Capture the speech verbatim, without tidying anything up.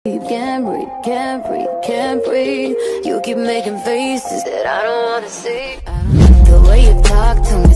Can't breathe, can't breathe, can't breathe. You keep making faces that I don't wanna see. The way you talk to me